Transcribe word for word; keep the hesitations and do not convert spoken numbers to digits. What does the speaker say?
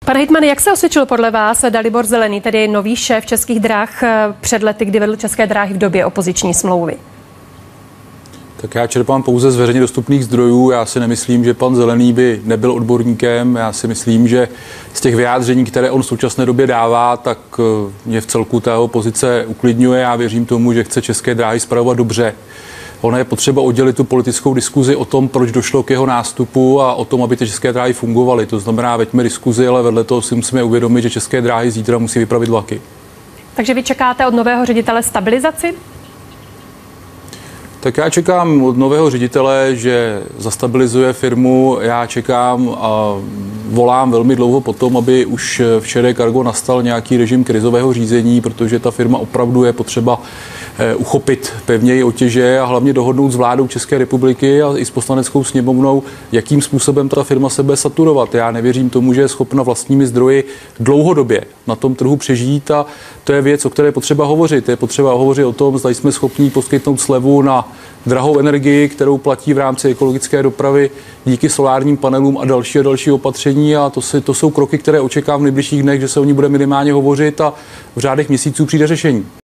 Pane hejtmane, jak se osvědčil podle vás Dalibor Zelený, tedy nový šéf Českých drah před lety, kdy vedl České dráhy v době opoziční smlouvy? Tak já čerpám pouze z veřejně dostupných zdrojů. Já si nemyslím, že pan Zelený by nebyl odborníkem. Já si myslím, že z těch vyjádření, které on v současné době dává, tak mě v celku tého pozice uklidňuje. Já věřím tomu, že chce České dráhy spravovat dobře. Ono je potřeba oddělit tu politickou diskuzi o tom, proč došlo k jeho nástupu a o tom, aby ty České dráhy fungovaly. To znamená, veďme diskuzi, ale vedle toho si musíme uvědomit, že České dráhy zítra musí vypravit vlaky. Takže vy čekáte od nového ředitele stabilizaci? Tak já čekám od nového ředitele, že zastabilizuje firmu. Já čekám a volám velmi dlouho potom, aby už v ČD Cargo nastal nějaký režim krizového řízení, protože ta firma opravdu je potřeba uchopit pevněji otěže a hlavně dohodnout s vládou České republiky a i s poslaneckou sněmovnou, jakým způsobem ta firma se bude saturovat. Já nevěřím tomu, že je schopna vlastními zdroji dlouhodobě na tom trhu přežít a to je věc, o které je potřeba hovořit. Je potřeba hovořit o tom, zda jsme schopni poskytnout slevu na drahou energii, kterou platí v rámci ekologické dopravy díky solárním panelům a další a další opatření a to, si, to jsou kroky, které očekávám v nejbližších dnech, že se o ní bude minimálně hovořit a v řádech měsíců přijde řešení.